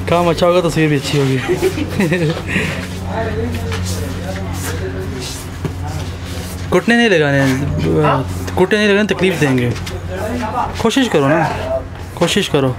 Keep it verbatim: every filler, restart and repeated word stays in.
काम अच्छा होगा तस्वीर भी अच्छी होगी। घुटने नहीं लगाने, घुटने नहीं लगाने, तकलीफ देंगे। कोशिश करो ना, कोशिश करो।